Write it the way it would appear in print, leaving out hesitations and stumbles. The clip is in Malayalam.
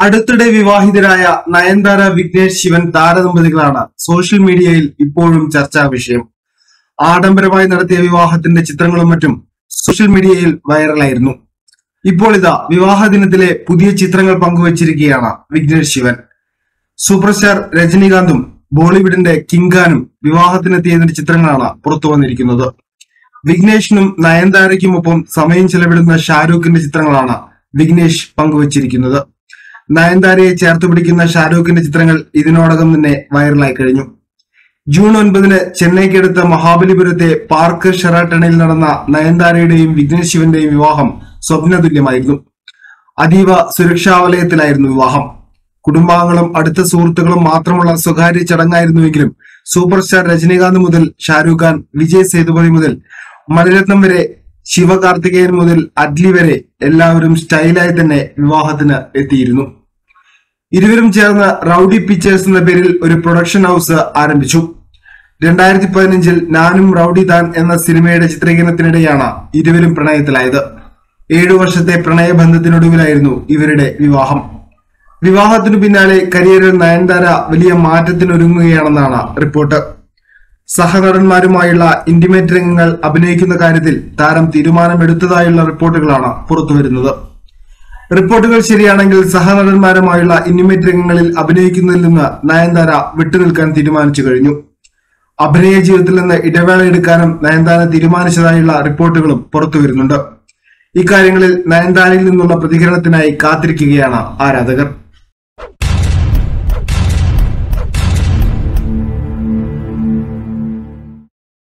അടുത്തിടെ വിവാഹിതരായ നയൻതാര വിഘ്നേഷ് ശിവൻ താരദമ്പതികളാണ് സോഷ്യൽ മീഡിയയിൽ ഇപ്പോഴും ചർച്ചാ വിഷയം. ആഡംബരമായി നടത്തിയ വിവാഹത്തിന്റെ ചിത്രങ്ങളും മറ്റും സോഷ്യൽ മീഡിയയിൽ വൈറലായിരുന്നു. ഇപ്പോൾ ഇതാ വിവാഹ ദിനത്തിലെ പുതിയ ചിത്രങ്ങൾ പങ്കുവച്ചിരിക്കുകയാണ് വിഘ്നേഷ് ശിവൻ. സൂപ്പർ സ്റ്റാർ രജനീകാന്തും ബോളിവുഡിന്റെ കിങ്ഖാനും വിവാഹത്തിനെത്തിയതിന്റെ ചിത്രങ്ങളാണ് പുറത്തു വന്നിരിക്കുന്നത്. വിഘ്നേഷിനും നയൻതാരയ്ക്കുമൊപ്പം സമയം ചെലവിടുന്ന ഷാരൂഖിന്റെ ചിത്രങ്ങളാണ് വിഘ്നേഷ് പങ്കുവച്ചിരിക്കുന്നത്. നയൻതാരയെ ചേർത്ത് പിടിക്കുന്ന ഷാരൂഖിന്റെ ചിത്രങ്ങൾ ഇതിനോടകം തന്നെ വൈറലായി കഴിഞ്ഞു. ജൂൺ 9 ചെന്നൈക്കടുത്ത മഹാബലിപുരത്തെ പാർക്ക് ഷെറാട്ടണിൽ നടന്ന നയൻതാരയുടെയും വിഘ്നേഷ് ശിവന്റെയും വിവാഹം സ്വപ്നതുല്യമായിരുന്നു. അതീവ സുരക്ഷാ വലയത്തിലായിരുന്നു വിവാഹം. കുടുംബാംഗങ്ങളും അടുത്ത സുഹൃത്തുക്കളും മാത്രമുള്ള സ്വകാര്യ ചടങ്ങായിരുന്നുവെങ്കിലും സൂപ്പർ സ്റ്റാർ രജനീകാന്ത് മുതൽ ഷാരൂഖ് ഖാൻ, വിജയ് സേതുപതി മുതൽ മണിരത്നം വരെ, ശിവകാർത്തികേയൻ മുതൽ അഡ്ലി വരെ എല്ലാവരും സ്റ്റൈലായി തന്നെ വിവാഹത്തിന് എത്തിയിരുന്നു. ഇരുവരും ചേർന്ന് റൌഡി പിക്ചേഴ്സ് എന്ന പേരിൽ ഒരു പ്രൊഡക്ഷൻ ഹൗസ് ആരംഭിച്ചു. 2015 നാനും റൌഡി താൻ എന്ന സിനിമയുടെ ചിത്രീകരണത്തിനിടെയാണ് ഇരുവരും പ്രണയത്തിലായത്. 7 വർഷത്തെ പ്രണയബന്ധത്തിനൊടുവിലായിരുന്നു ഇവരുടെ വിവാഹം. വിവാഹത്തിനു പിന്നാലെ കരിയറിൽ നയൻതാര വലിയ മാറ്റത്തിനൊരുങ്ങുകയാണെന്നാണ് റിപ്പോർട്ട്. സഹനടന്മാരുമായുള്ള ഇന്റിമേറ്റ് രംഗങ്ങൾ അഭിനയിക്കുന്ന കാര്യത്തിൽ താരം തീരുമാനമെടുത്തതായുള്ള റിപ്പോർട്ടുകളാണ് പുറത്തുവരുന്നത്. റിപ്പോർട്ടുകൾ ശരിയാണെങ്കിൽ സഹനടന്മാരുമായുള്ള ഇന്റിമേറ്റ് രംഗങ്ങളിൽ അഭിനയിക്കുന്നതിൽ നിന്ന് നയൻതാര വിട്ടുനിൽക്കാൻ തീരുമാനിച്ചു കഴിഞ്ഞു. അഭിനയ ജീവിതത്തിൽ നിന്ന് ഇടവേള എടുക്കാനും നയൻതാര തീരുമാനിച്ചതായുള്ള റിപ്പോർട്ടുകളും പുറത്തുവരുന്നുണ്ട്. ഇക്കാര്യങ്ങളിൽ നയൻതാരയിൽ നിന്നുള്ള പ്രതികരണത്തിനായി കാത്തിരിക്കുകയാണ് ആരാധകർ.